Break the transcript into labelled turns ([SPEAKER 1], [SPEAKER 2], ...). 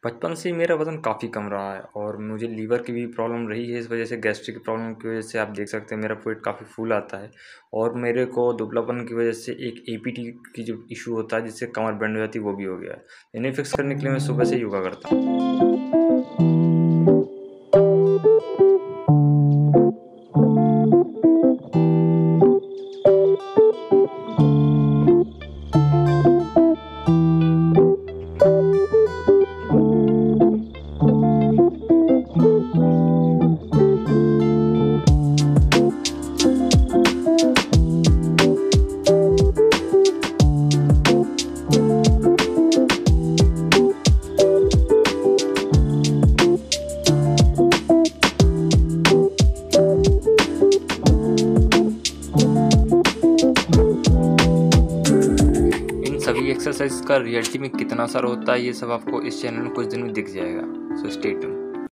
[SPEAKER 1] बचपन से ही मेरा वज़न काफ़ी कम रहा है और मुझे लीवर की भी प्रॉब्लम रही है, इस वजह से गैस्ट्रिक की प्रॉब्लम की वजह से आप देख सकते हैं मेरा पेट काफ़ी फूल आता है और मेरे को दुबलापन की वजह से एक एपीटी की जो इश्यू होता है जिससे कमर बेंड हो जाती है वो भी हो गया है। इन्हें फिक्स करने के लिए मैं सुबह से योगा करता हूँ। सभी एक्सरसाइज का रियलिटी में कितना असर होता है ये सब आपको इस चैनल में कुछ दिन में दिख जाएगा। So stay tuned.